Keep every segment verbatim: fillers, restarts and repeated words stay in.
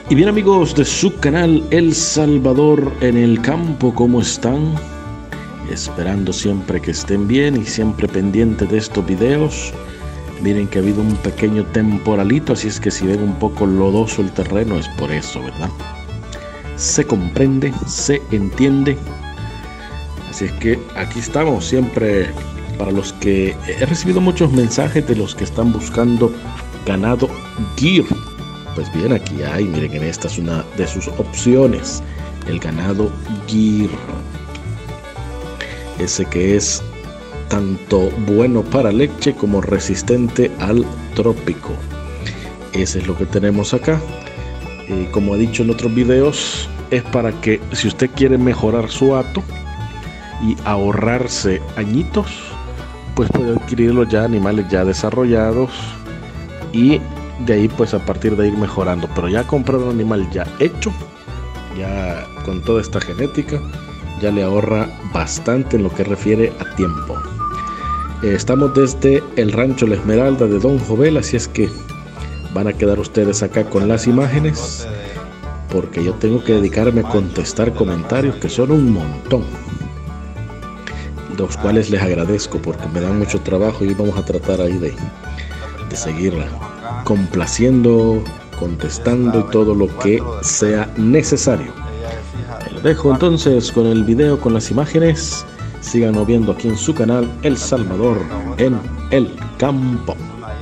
Y bien, amigos de su canal El Salvador en el Campo, ¿cómo están? Esperando siempre que estén bien y siempre pendientes de estos videos. Miren que ha habido un pequeño temporalito, así es que si ven un poco lodoso el terreno es por eso, ¿verdad? Se comprende, se entiende. Así es que aquí estamos siempre. Para los que he recibido muchos mensajes de los que están buscando ganado Gyr. Pues bien, aquí hay, miren, en esta es una de sus opciones, el ganado Gyr. Ese que es tanto bueno para leche como resistente al trópico. Ese es lo que tenemos acá. Eh, como he dicho en otros videos, es para que si usted quiere mejorar su hato y ahorrarse añitos, pues puede adquirirlo ya animales ya desarrollados y de ahí pues a partir de ir mejorando. Pero ya comprar un animal ya hecho, ya con toda esta genética, ya le ahorra bastante en lo que refiere a tiempo. Eh, estamos desde el rancho La Esmeralda de Don Jovel, así es que van a quedar ustedes acá con las imágenes, porque yo tengo que dedicarme a contestar comentarios que son un montón, los cuales les agradezco porque me dan mucho trabajo y vamos a tratar ahí de, de seguirla complaciendo, contestando y todo lo que sea necesario. Lo dejo entonces con el video, con las imágenes. Síganos viendo aquí en su canal El Salvador en el Campo.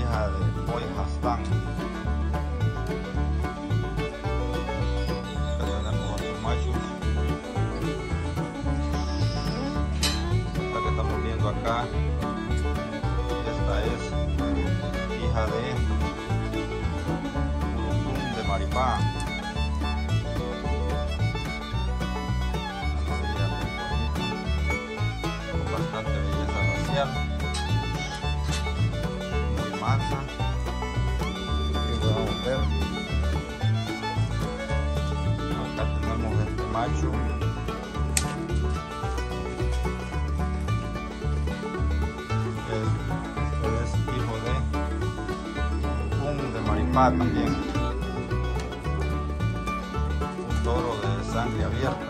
Acá, esta es hija de Urutum de Maripá, con bastante belleza facial, muy mansa. Aquí podemos ver, acá tenemos este macho. También un toro de sangre abierta.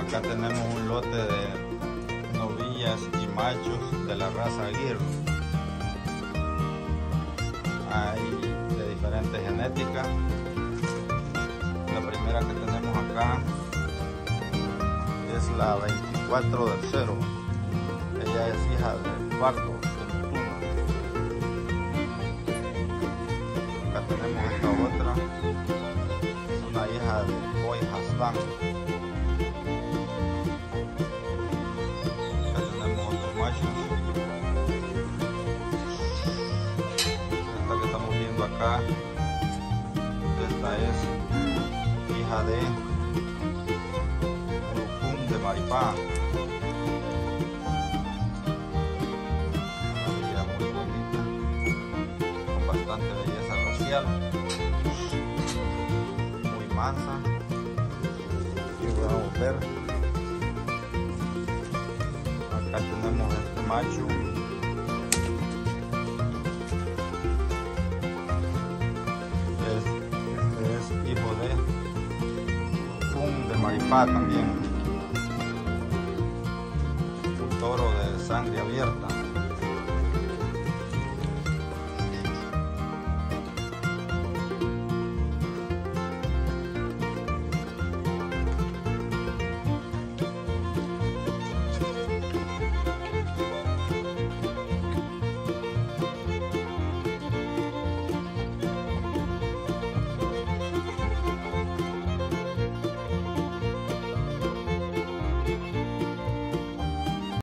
Acá tenemos un lote de novillas y machos de la raza Aguirre. Hay de diferentes genéticas. La primera que tenemos acá es la veinticuatro del cero. Ella es hija de Pardo de Mutuma. Acá tenemos esta otra, es una hija de Boy Hassan. Acá tenemos otros machos. Esta que estamos viendo acá, esta es hija de Urucum de Maripá. Bastante belleza racial, muy mansa. Aquí podemos ver, acá tenemos este macho, es, este es hijo de Pum de Maripá también, un toro de sangre abierta.